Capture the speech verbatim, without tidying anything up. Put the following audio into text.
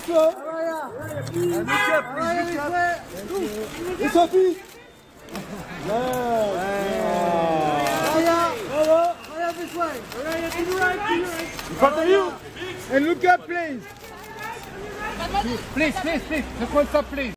Doucement. Look up, please, look up. Et Sophie. Là. This way. Raya, to the right, to the right. In front of you. And look up, please. Please, please, please. The point stop, please.